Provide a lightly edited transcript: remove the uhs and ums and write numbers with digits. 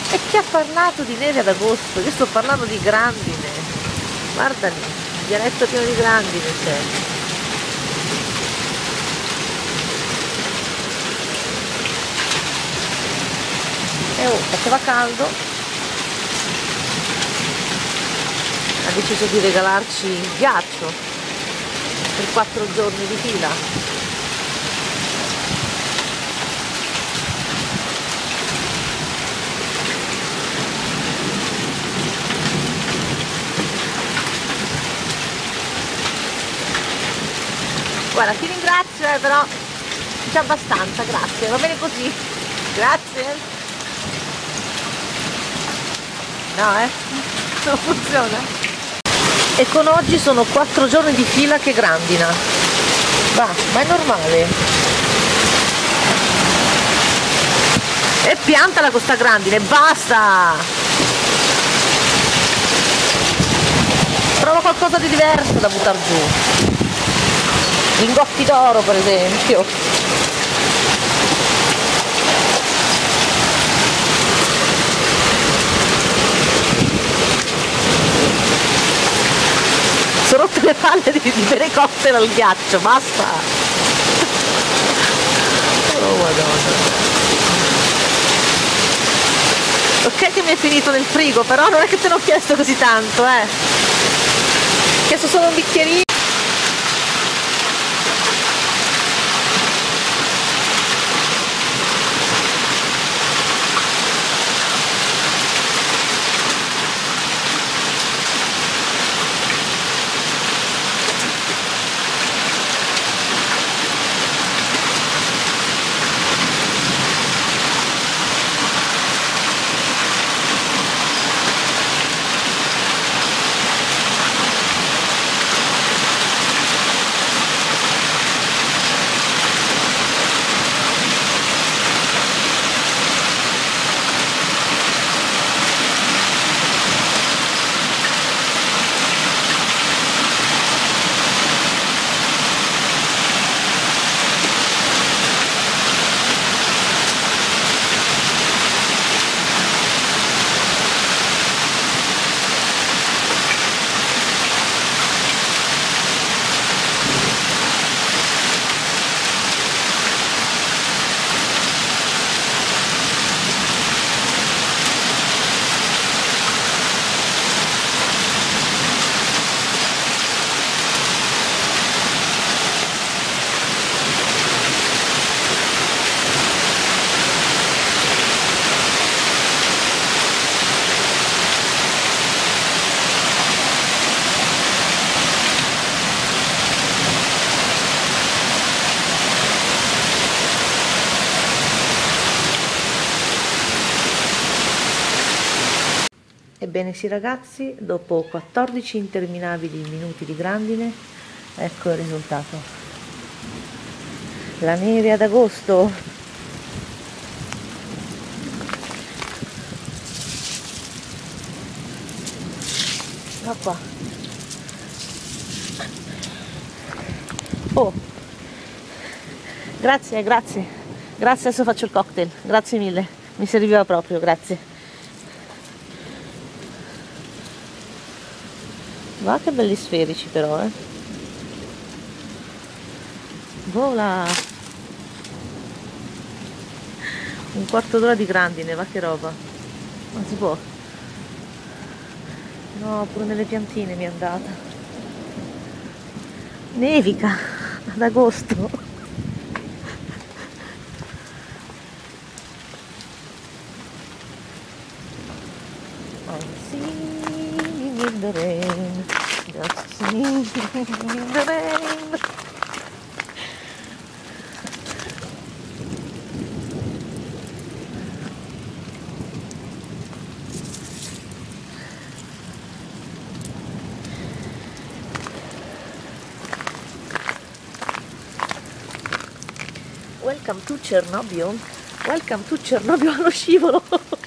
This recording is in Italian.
E chi ha parlato di neve ad agosto? Io sto parlando di grandine. Guardali, il dialetto pieno di grandine c'è. E oh, faceva caldo. Ha deciso di regalarci il ghiaccio per 4 giorni di fila. Guarda, ti ringrazio, però c'è abbastanza, grazie, va bene così, grazie. No, non funziona. E con oggi sono 4 giorni di fila che grandina. Va, ma è normale. E piantala con sta grandine, basta! Trova qualcosa di diverso da buttar giù. Lingotti d'oro, per esempio. Sono rotte le palle di bere cocktail al ghiaccio, basta. Oh madonna. Ok che mi è finito nel frigo, però non è che te l'ho chiesto così tanto, Ho chiesto solo un bicchierino. Ebbene sì ragazzi, dopo 14 interminabili minuti di grandine, ecco il risultato. La neve ad agosto. Da qua. Oh, grazie, grazie. Grazie, adesso faccio il cocktail. Grazie mille, mi serviva proprio, grazie. Va che belli sferici però, Vola! Un quarto d'ora di grandine, va che roba. Non si può. No, pure nelle piantine mi è andata. Nevica ad agosto. I'm singing in the rain, just singing in the rain. Welcome to Chernobyl. Welcome to Chernobyl allo scivolo.